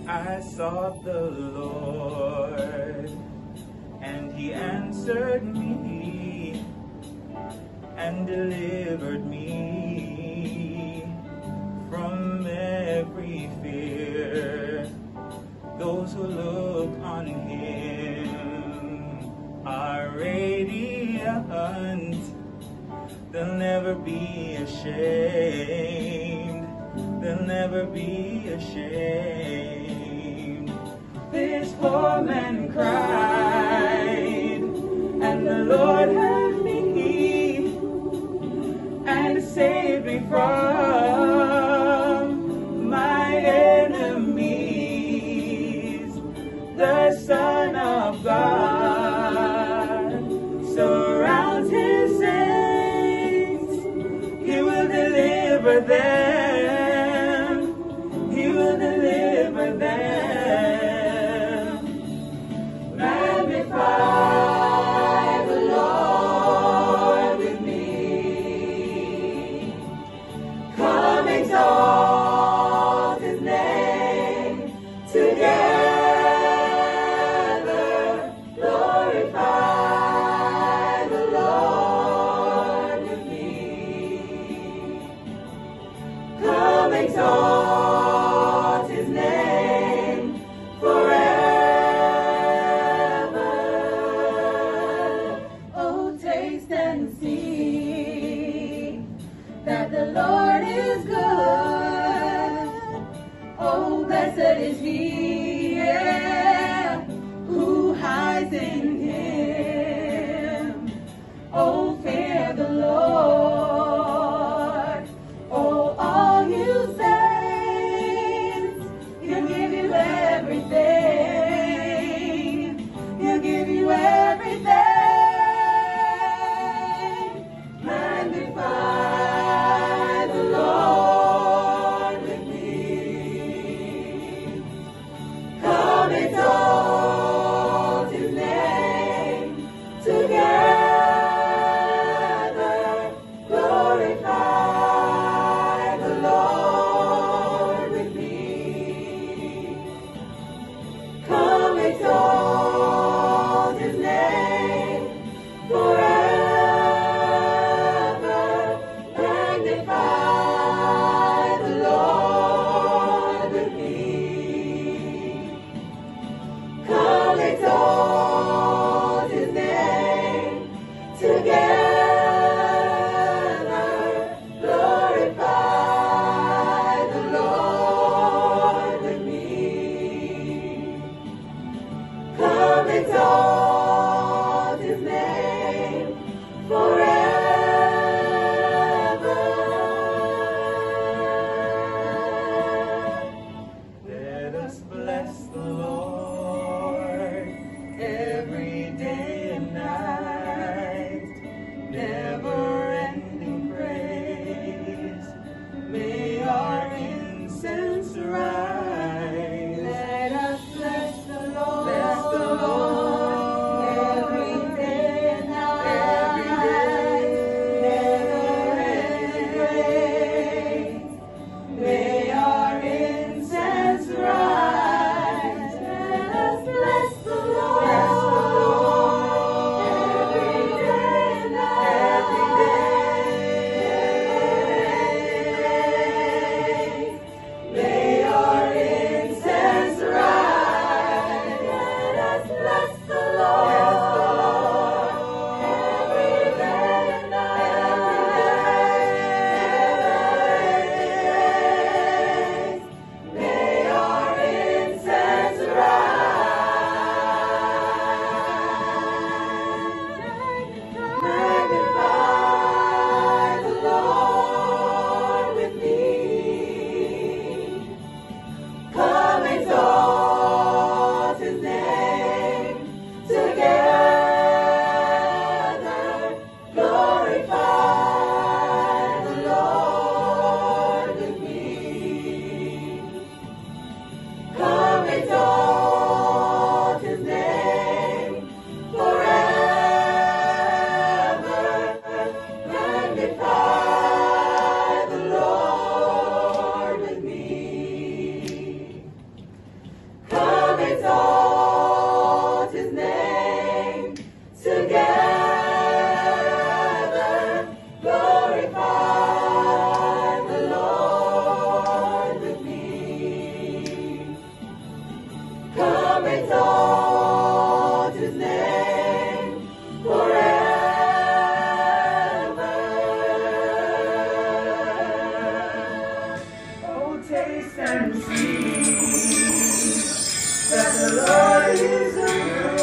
I sought the Lord, and he answered me and delivered me from every fear. Those who look on him are radiant. They'll never be ashamed. They'll never be ashamed. This poor man cried, and the Lord heard me and saved me from my enemies. The Son of God surrounds his saints. He will deliver them. He will deliver them. Magnify the Lord with me. Come exalt his name together. Glorify the Lord with me. Come exalt his name forever. Oh, taste and see that the Lord is good. Oh, blessed is he, yeah, who hides in him. Oh, fear the Lord. Oh, all you saints, he'll give you everything. He'll give you everything. Magnify the Lord with me. shall exalt his name forever. Oh, taste and see that the Lord is good.